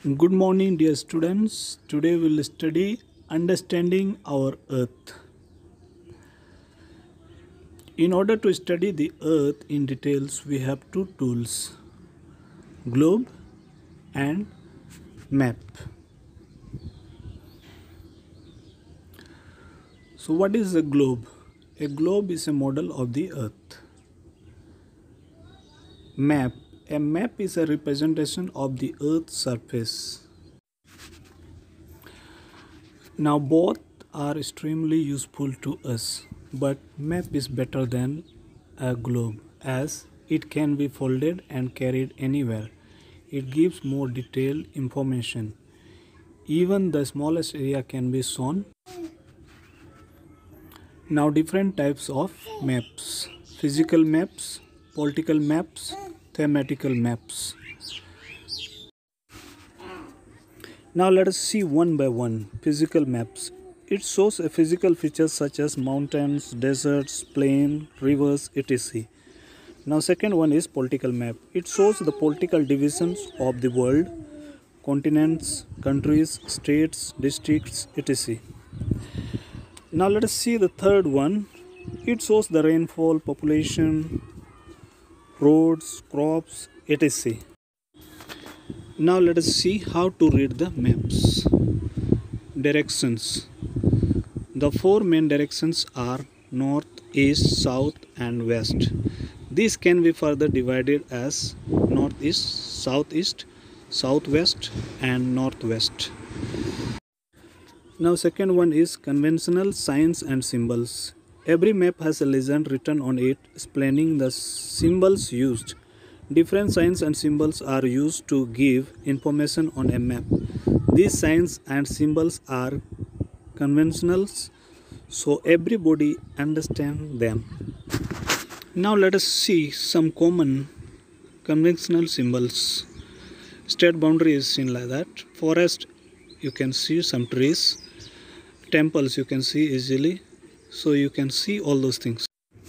Good morning, dear students. Today we'll study understanding our Earth. In order to study the Earth in details, we have two tools: globe and map. So, what is a globe? A globe is a model of the Earth. Map. A map is a representation of the Earth's surface. Now both are extremely useful to us, but map is better than a globe as it can be folded and carried anywhere. It gives more detailed information. Even the smallest area can be shown. Now different types of maps: physical maps, political maps, thematical maps. Now let us see one by one. Physical maps. It shows a physical features such as mountains, deserts, plain, rivers, etc. Now second one is political map. It shows the political divisions of the world, continents, countries, states, districts, etc. Now let us see the third one. It shows the rainfall, population, roads, crops, etc. Now let us see how to read the maps. Directions. The four main directions are north, east, south and west. These can be further divided as northeast, southeast, southwest and northwest. Now second one is conventional signs and symbols. Every map has a legend written on it explaining the symbols used. Different signs and symbols are used to give information on a map. These signs and symbols are conventional, so everybody understands them. Now let us see some common conventional symbols. State boundary is seen like that. Forest, you can see some trees. Temples you can see easily. So you can see all those things.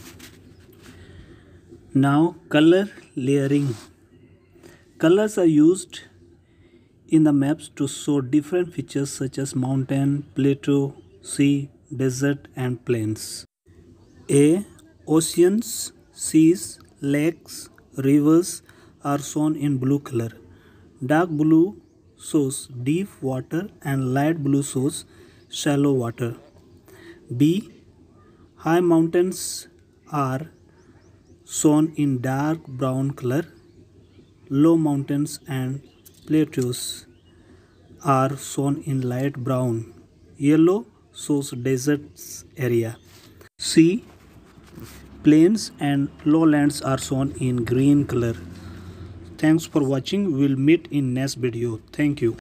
Now color layering. Colors are used in the maps to show different features such as mountain, plateau, sea, desert and plains. Oceans, seas, lakes, rivers are shown in blue color. Dark blue shows deep water and light blue shows shallow water. B. High mountains are shown in dark brown color. Low mountains and plateaus are shown in light brown. Yellow shows deserts area. C. Plains and lowlands are shown in green color. Thanks for watching. We will meet in next video. Thank you.